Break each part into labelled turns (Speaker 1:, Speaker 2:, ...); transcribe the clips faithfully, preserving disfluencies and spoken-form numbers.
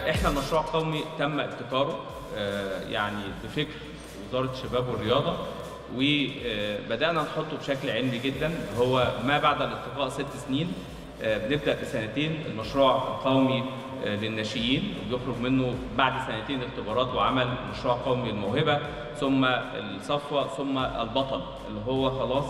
Speaker 1: احنا المشروع القومي تم ابتكاره يعني بفكر وزارة الشباب والرياضة، وبدأنا نحطه بشكل علمي جدا. هو ما بعد الارتقاء ست سنين، بنبدأ بسنتين المشروع القومي للناشئين، وبيخرج منه بعد سنتين اختبارات وعمل مشروع قومي للموهبة، ثم الصفوة، ثم البطل اللي هو خلاص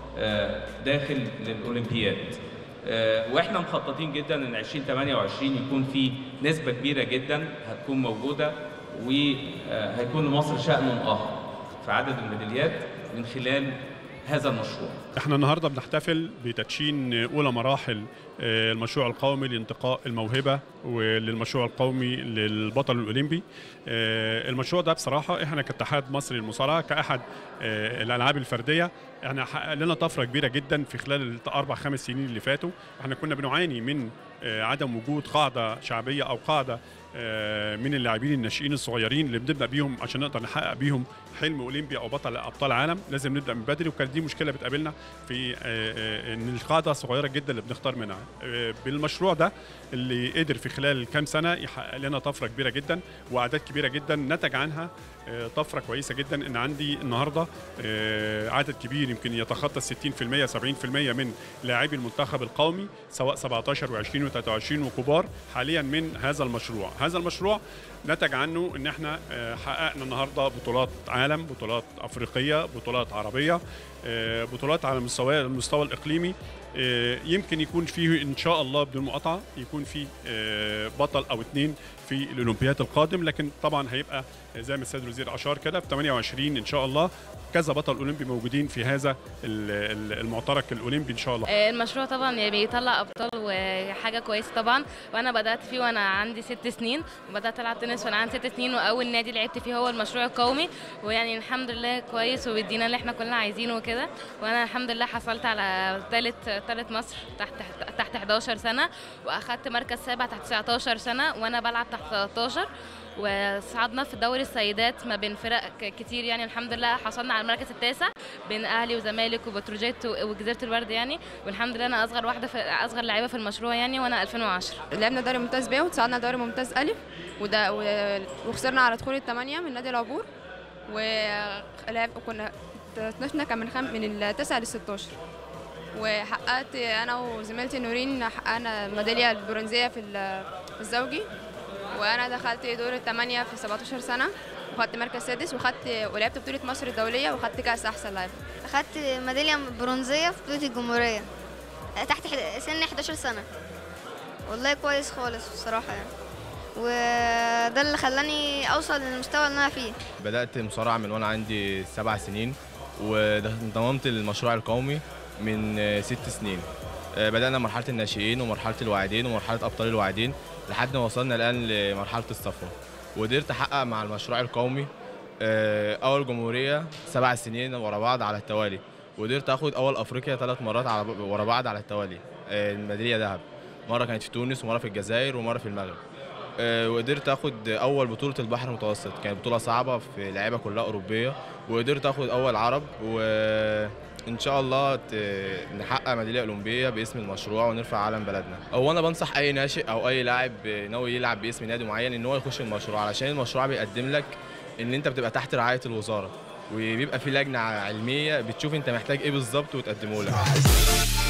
Speaker 1: داخل للأولمبياد. واحنا مخططين جدا ان ألفين وثمانية وعشرين يكون في نسبة كبيرة جدا هتكون موجودة، وهيكون لمصر شأن آخر في عدد الميداليات من خلال هذا المشروع.
Speaker 2: احنا النهارده بنحتفل بتدشين اولى مراحل المشروع القومي لانتقاء الموهبه وللمشروع القومي للبطل الاولمبي. المشروع ده بصراحه احنا كاتحاد مصري للمصارعه كاحد الالعاب الفرديه احنا حقق لنا طفره كبيره جدا في خلال الاربع خمس سنين اللي فاتوا. احنا كنا بنعاني من عدم وجود قاعده شعبيه او قاعده من اللاعبين الناشئين الصغيرين اللي بنبدا بيهم عشان نقدر نحقق بيهم حلم اولمبي او بطل ابطال عالم. لازم نبدا من بدري، وكانت دي مشكله بتقابلنا في ان القاعده صغيره جدا اللي بنختار منها. بالمشروع ده اللي قدر في خلال كام سنه يحقق لنا طفره كبيره جدا واعداد كبيره جدا، نتج عنها طفره كويسه جدا ان عندي النهارده عدد كبير يمكن يتخطى ستين في المية سبعين في المية من لاعبي المنتخب القومي سواء سبعتاشر وعشرين وثلاثة وعشرين وكبار حاليا من هذا المشروع. هذا المشروع نتج عنه ان احنا حققنا النهارده بطولات عالم، بطولات افريقيه، بطولات عربيه، بطولات على المستوى المستوى الاقليمي. يمكن يكون فيه ان شاء الله بدون مقاطعه يكون فيه بطل او اثنين في الاولمبياد القادم، لكن طبعا هيبقى زي ما السيد الوزير اشار كده في ثمانية وعشرين ان شاء الله كذا بطل اولمبي موجودين في هذا المعترك الاولمبي ان شاء الله.
Speaker 3: المشروع طبعا بيطلع ابطال وحاجه كويسه طبعا، وانا بدات فيه وانا عندي ست سنين، وبدات العب تنس وانا عندي ست سنين، واول نادي لعبت فيه هو المشروع القومي، ويعني الحمد لله كويس وبيدينا اللي احنا كلنا عايزينه وكده. وانا الحمد لله حصلت على ثالث ثالث مصر تحت تحت حداشر سنه، واخدت مركز سابع تحت تسعتاشر سنه وانا بلعب تحت تلتاشر، وصعدنا في دوري السيدات ما بين فرق كتير. يعني الحمد لله حصلنا على المركز التاسع بين اهلي وزمالك وبتروجيت وجزيره الورد يعني، والحمد لله انا اصغر واحده في اصغر لعيبه في المشروع يعني، وانا ألفين وعشرة.
Speaker 4: لعبنا دوري ممتاز ب وتصعدنا دوري ممتاز الف، وده وخسرنا على دخول الثمانيه من نادي العبور، ولعب وكنا تصنيفنا كان من خم... من التاسع للستاشر، وحققت انا وزميلتي نورين حققنا الميداليه البرونزيه في الزوجي، وانا دخلت دور الثمانيه في سبعتاشر سنه وخدت مركز سادس، وخدت ولعبت بطوله مصر الدوليه وخدت كاس احسن لاعب.
Speaker 5: اخدت ميداليه برونزيه في بطوله الجمهوريه تحت سن حداشر سنه. والله كويس خالص بصراحه يعني، وده اللي خلاني اوصل للمستوى اللي انا فيه.
Speaker 6: بدات مصارعه من وانا عندي سبع سنين، وانضممت للمشروع القومي من ست سنين. بدأنا مرحلة الناشئين ومرحلة الواعدين ومرحلة أبطال الواعدين لحد ما وصلنا الآن لمرحلة الصفوة، وقدرت أحقق مع المشروع القومي أول جمهورية سبع سنين ورا بعض على التوالي، وقدرت أخد أول أفريقيا ثلاث مرات على ورا بعض على التوالي الميدالية ذهب. مرة كانت في تونس ومرة في الجزائر ومرة في المغرب. وقدرت أخد أول بطولة البحر المتوسط، كانت بطولة صعبة في لعيبة كلها أوروبية، وقدرت أخد أول عرب، و ان شاء الله نحقق ميداليه اولمبيه باسم المشروع ونرفع علم بلدنا. هو انا بنصح اي ناشئ او اي لاعب ناوي يلعب باسم نادي معين ان هو يخش المشروع، علشان المشروع بيقدم لك ان انت بتبقى تحت رعايه الوزاره، وبيبقى في لجنه علميه بتشوف انت محتاج ايه بالظبط وتقدمه لك.